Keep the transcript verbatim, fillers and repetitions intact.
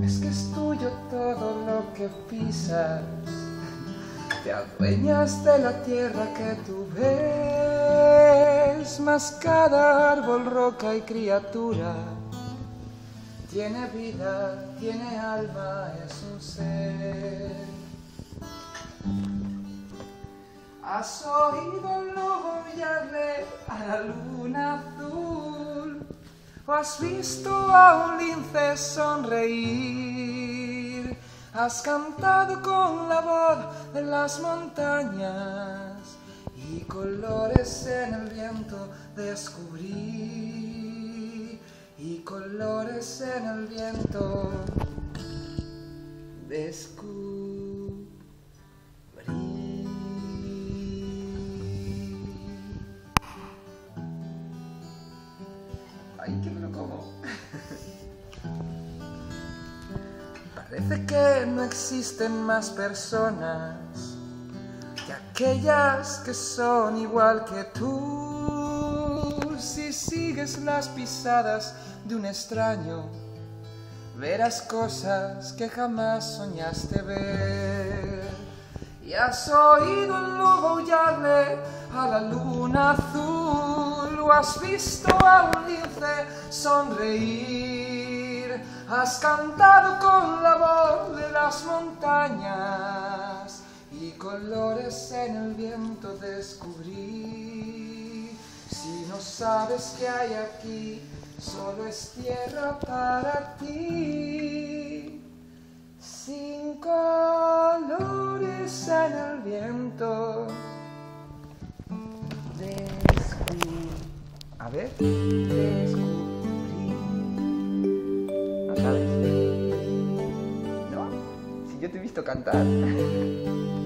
Es que es tuyo todo lo que pisas, te adueñas de la tierra que tú ves, mas cada árbol, roca y criatura tiene vida, tiene alma, es un ser. ¿Has oído el lobo aullarle a la luna azul? ¿O has visto a un lince sonreír? ¿Has cantado con la voz de las montañas y colores en el viento descubrí? Y colores en el viento descubrí. Ay, que me lo como. Parece que no existen más personas que aquellas que son igual que tú. Si sigues las pisadas de un extraño, verás cosas que jamás soñaste ver. Y has oído el lobo aullarle a la luna azul, o has visto a un lince sonreír, has cantado con la voz de las montañas y colores en el viento descubrí. Si no sabes qué hay aquí, solo es tierra para ti, sin colores en el viento. Descubrí. A ver, descubrí. ¿No sabes? ¿No? Si yo te he visto cantar.